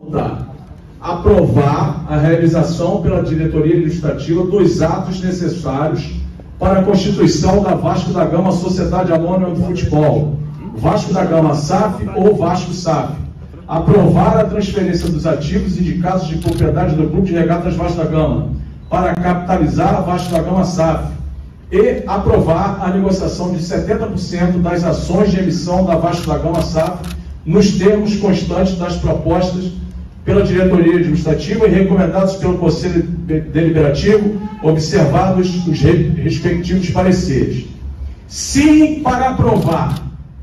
Aprovar a realização pela diretoria administrativa dos atos necessários para a constituição da Vasco da Gama Sociedade Anônima de Futebol, Vasco da Gama SAF ou Vasco SAF. Aprovar a transferência dos ativos indicados de propriedade do Clube de Regatas Vasco da Gama para capitalizar a Vasco da Gama SAF e aprovar a negociação de 70% das ações de emissão da Vasco da Gama SAF nos termos constantes das propostas pela diretoria administrativa e recomendados pelo Conselho Deliberativo, observados os respectivos pareceres. Sim para aprovar,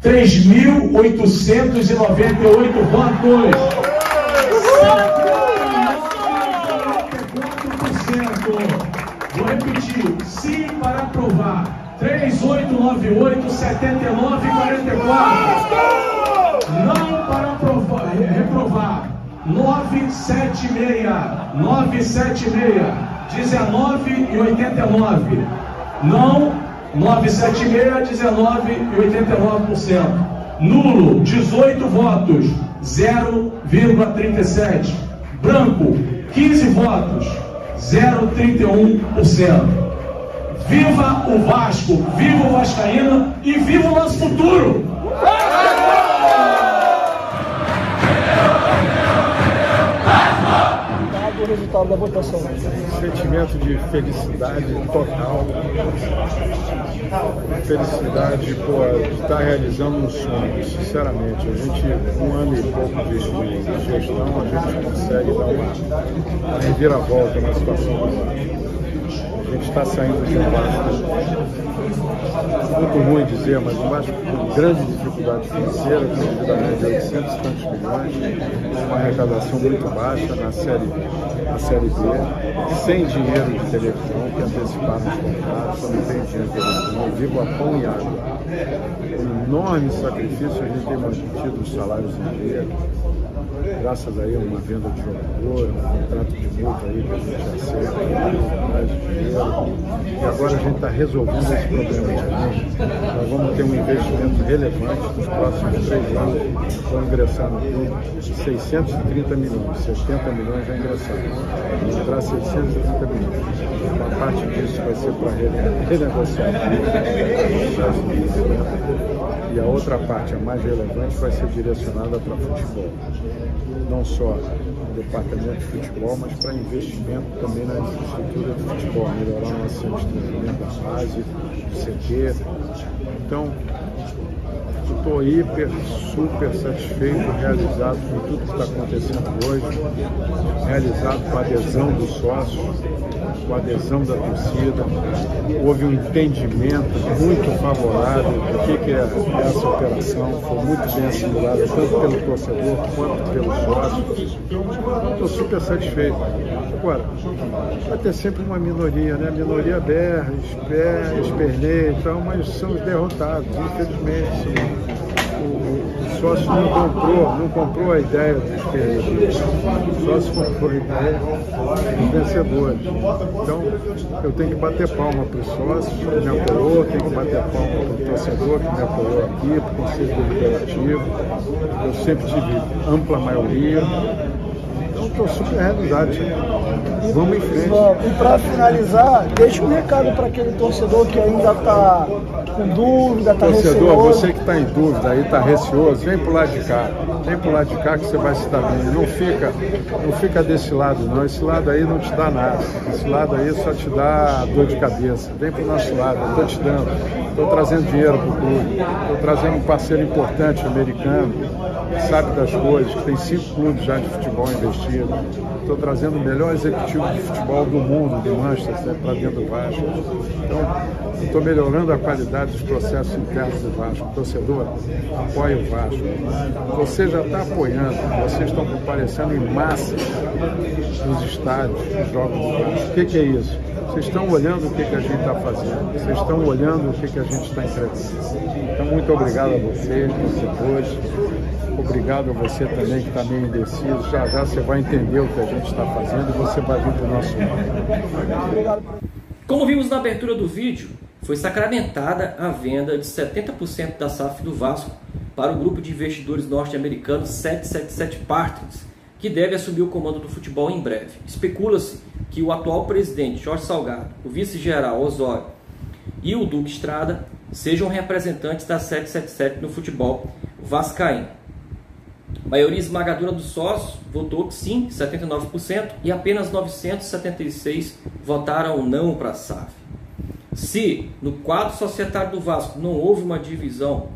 3.898 votos. 74%. Vou repetir. Sim para aprovar, 3.898, 79,44. Não para aprovar, reprovar, 976, 19,89. Não, 976, 19,89%. Nulo, 18 votos, 0,37%. Branco, 15 votos, 0,31%. Viva o Vasco, viva o Vascaíno e viva o nosso futuro! O resultado da votação. Sentimento de felicidade total. Felicidade de estar realizando um sonho, sinceramente. A gente, um ano e pouco de gestão, a gente consegue dar uma reviravolta na situação do Vasco. A gente está saindo de um Vasco, muito ruim dizer, mas um Vasco com grande dificuldade financeira, com endividamento de 800 e tantos milhões, uma arrecadação muito baixa na Série B, sem dinheiro de televisão, que anteciparam os contratos, só não tem dinheiro de televisão, vivo a pão e água. Com enorme sacrifício, a gente tem mantido os salários em dia, graças a uma venda de jogador, um contrato de multa aí que a gente acerta, mais dinheiro. E agora a gente está resolvendo esse problema. Nós vamos ter um investimento relevante nos próximos 3 anos. Vão ingressar no clube 630 milhões, 70 milhões já ingressados. Vão entrar 630 milhões. Uma parte disso vai ser para renegociar e a outra parte, a mais relevante, vai ser direcionada para futebol. Não só no departamento de futebol, mas para investimento também na infraestrutura de futebol, melhorar o nosso centro de treinamento, a base, o CT. Então, estou super satisfeito, realizado com tudo que está acontecendo hoje, realizado com a adesão dos sócios, com a adesão da torcida. Houve um entendimento muito favorável do que é essa operação, foi muito bem assimilada tanto pelo torcedor quanto pelos sócios. Estou super satisfeito. Agora, vai ter sempre uma minoria, né? A minoria berra, esperneia e tal, mas são os derrotados, infelizmente. O sócio não comprou a ideia dos perdedores, o sócio comprou a ideia dos vencedores. Então, eu tenho que bater palma para o sócio que me apoiou, tenho que bater palma para o torcedor que me apoiou aqui, para o Conselho Deliberativo. Eu sempre tive ampla maioria. Então, estou super realizado. Vamos em frente. E para finalizar, deixa um recado para aquele torcedor que ainda está com dúvida, está receoso. Torcedor, você que está em dúvida aí, está receoso, vem pro lado de cá. Vem pro lado de cá que você vai se dar bem. Não fica desse lado, não. Esse lado aí não te dá nada. Esse lado aí só te dá dor de cabeça. Vem pro nosso lado, eu estou te dando. Estou trazendo dinheiro para o clube. Estou trazendo um parceiro importante americano, que sabe das coisas, que tem 5 clubes já de futebol investido. Estou trazendo o melhor executivo de futebol do mundo, de Manchester, para dentro do Vasco. Então, estou melhorando a qualidade dos processos internos do Vasco. Torcedor, apoie o Vasco. Você já está apoiando, vocês estão comparecendo em massa nos estádios, nos jogos do Vasco. O que é isso? Vocês estão olhando o que a gente está fazendo, vocês estão olhando o que a gente está entregando. Então, muito obrigado a vocês, torcedores. Obrigado a você também que está meio indeciso. Já você vai entender o que a gente está fazendo e você vai vir para o nosso lado. Como vimos na abertura do vídeo, foi sacramentada a venda de 70% da SAF do Vasco para o grupo de investidores norte-americanos 777 Partners, que deve assumir o comando do futebol em breve. Especula-se que o atual presidente, Jorge Salgado, o vice-geral, Osório, e o Duque Estrada sejam representantes da 777 no futebol vascaíno. A maioria esmagadora dos sócios votou que sim, 79%, e apenas 976 votaram não para a SAF. Se no quadro societário do Vasco não houve uma divisão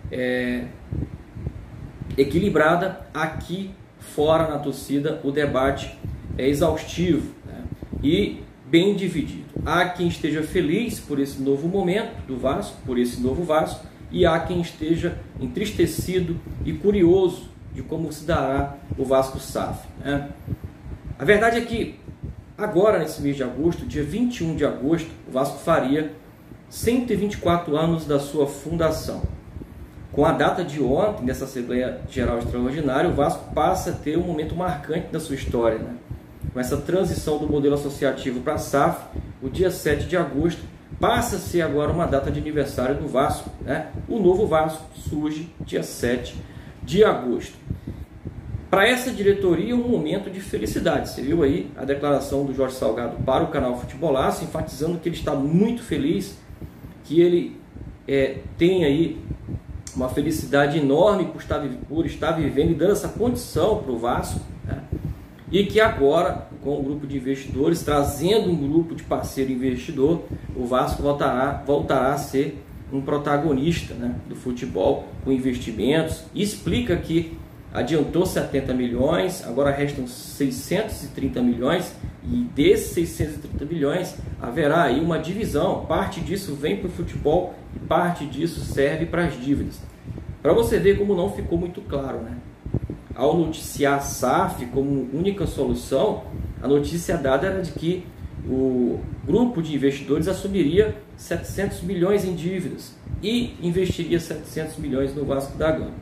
equilibrada, aqui fora na torcida o debate é exaustivo, né? E bem dividido. Há quem esteja feliz por esse novo momento do Vasco, por esse novo Vasco, e há quem esteja entristecido e curioso de como se dará o Vasco SAF, né? A verdade é que agora, nesse mês de agosto, dia 21 de agosto, o Vasco faria 124 anos da sua fundação. Com a data de ontem, dessa Assembleia Geral Extraordinária, o Vasco passa a ter um momento marcante da sua história, né? Com essa transição do modelo associativo para a SAF, o dia 7 de agosto passa a ser agora uma data de aniversário do Vasco, né? O novo Vasco surge dia 7 de agosto. Para essa diretoria, um momento de felicidade. Você viu aí a declaração do Jorge Salgado para o canal Futebolaço, enfatizando que ele está muito feliz, que ele tem aí uma felicidade enorme por estar vivendo e dando essa condição para o Vasco, né? E que agora, com o grupo de investidores, trazendo um grupo de parceiro investidor, o Vasco voltará a ser um protagonista, né, do futebol com investimentos. E explica que adiantou 70 milhões, agora restam 630 milhões, e desses 630 milhões haverá aí uma divisão. Parte disso vem para o futebol e parte disso serve para as dívidas. Para você ver como não ficou muito claro, né? Ao noticiar a SAF como única solução, a notícia dada era de que o grupo de investidores assumiria 700 milhões em dívidas e investiria 700 milhões no Vasco da Gama.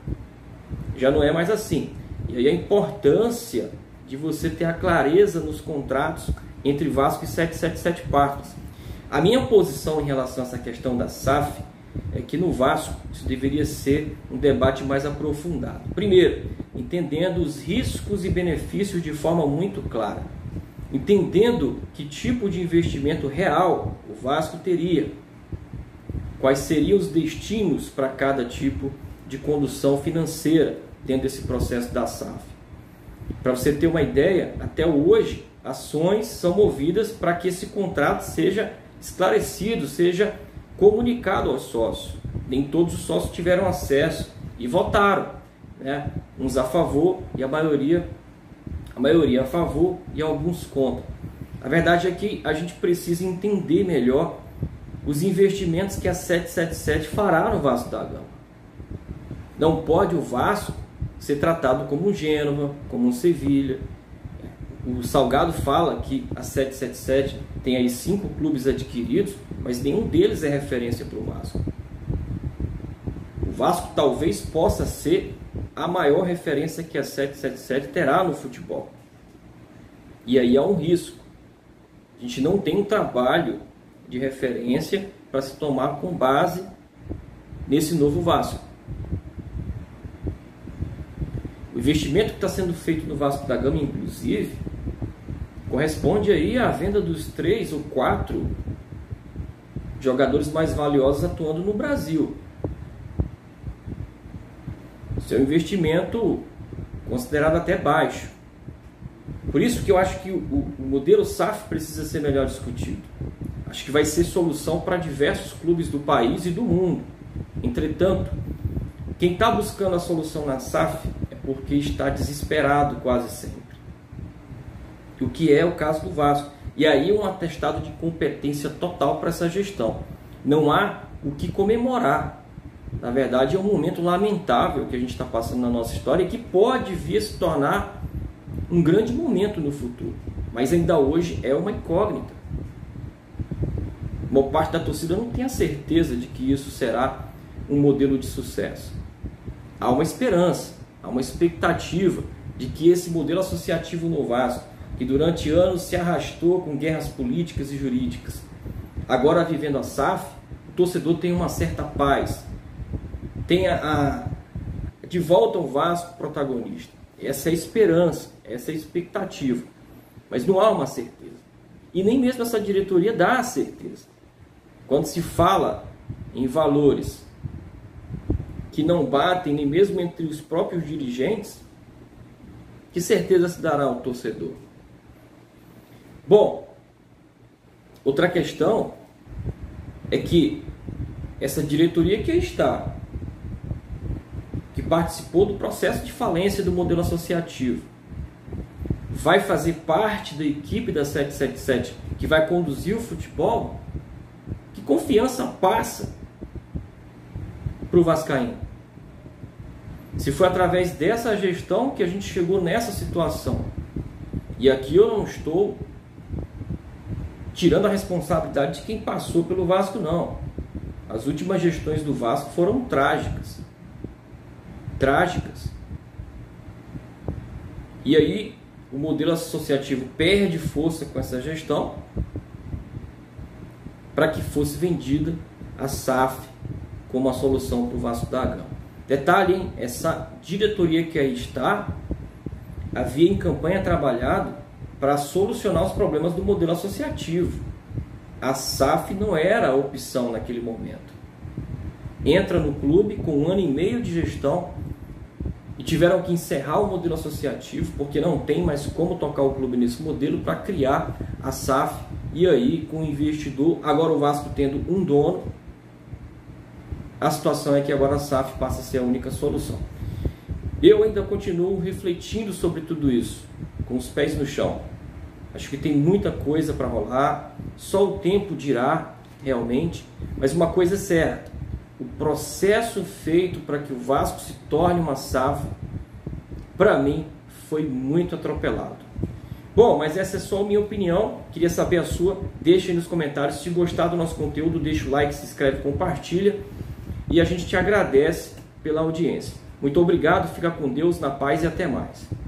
Já não é mais assim. E aí a importância de você ter a clareza nos contratos entre Vasco e 777 Partners. A minha posição em relação a essa questão da SAF é que no Vasco isso deveria ser um debate mais aprofundado. Primeiro, entendendo os riscos e benefícios de forma muito clara. Entendendo que tipo de investimento real o Vasco teria. Quais seriam os destinos para cada tipo de condução financeira dentro desse processo da SAF. Para você ter uma ideia, até hoje, ações são movidas para que esse contrato seja esclarecido, seja comunicado aos sócios. Nem todos os sócios tiveram acesso e votaram, né? Uns a favor e a maioria a favor e alguns contra. A verdade é que a gente precisa entender melhor os investimentos que a 777 fará no Vasco da Gama. Não pode o Vasco ser tratado como um Gênova, como um Sevilha. O Salgado fala que a 777 tem aí 5 clubes adquiridos, mas nenhum deles é referência para o Vasco. O Vasco talvez possa ser a maior referência que a 777 terá no futebol. E aí há um risco. A gente não tem um trabalho de referência para se tomar com base nesse novo Vasco. O investimento que está sendo feito no Vasco da Gama, inclusive, corresponde aí à venda dos 3 ou 4 jogadores mais valiosos atuando no Brasil. Isso é um investimento considerado até baixo. Por isso que eu acho que o modelo SAF precisa ser melhor discutido. Acho que vai ser solução para diversos clubes do país e do mundo. Entretanto, quem está buscando a solução na SAF é porque está desesperado quase sempre. O que é o caso do Vasco. E aí um atestado de competência total para essa gestão. Não há o que comemorar. Na verdade, é um momento lamentável que a gente está passando na nossa história e que pode vir a se tornar um grande momento no futuro. Mas ainda hoje é uma incógnita. Uma parte da torcida não tem a certeza de que isso será um modelo de sucesso. Há uma esperança, há uma expectativa de que esse modelo associativo no Vasco, que durante anos se arrastou com guerras políticas e jurídicas, agora vivendo a SAF, o torcedor tem uma certa paz, tem de volta ao Vasco protagonista. essa é a esperança, essa é a expectativa. Mas não há uma certeza. E nem mesmo essa diretoria dá a certeza. Quando se fala em valores que não batem nem mesmo entre os próprios dirigentes, que certeza se dará ao torcedor? Bom, outra questão é que essa diretoria que aí está, que participou do processo de falência do modelo associativo, vai fazer parte da equipe da 777 que vai conduzir o futebol? Que confiança passa para o vascaíno? Se foi através dessa gestão que a gente chegou nessa situação, e aqui eu não estou tirando a responsabilidade de quem passou pelo Vasco, não. As últimas gestões do Vasco foram trágicas. Trágicas. E aí o modelo associativo perde força com essa gestão para que fosse vendida a SAF como a solução para o Vasco da Gama. Detalhe, hein? Essa diretoria que aí está havia em campanha trabalhado para solucionar os problemas do modelo associativo. A SAF não era a opção naquele momento. Entra no clube com 1 ano e meio de gestão e tiveram que encerrar o modelo associativo porque não tem mais como tocar o clube nesse modelo para criar a SAF. E aí, com o investidor, agora o Vasco tendo um dono, a situação é que agora a SAF passa a ser a única solução. Eu ainda continuo refletindo sobre tudo isso, com os pés no chão. Acho que tem muita coisa para rolar, só o tempo dirá realmente, mas uma coisa é certa: o processo feito para que o Vasco se torne uma SAF, para mim, foi muito atropelado. Bom, mas essa é só a minha opinião, queria saber a sua, deixa aí nos comentários. Se gostar do nosso conteúdo, deixa o like, se inscreve, compartilha, e a gente te agradece pela audiência. Muito obrigado, fica com Deus, na paz e até mais.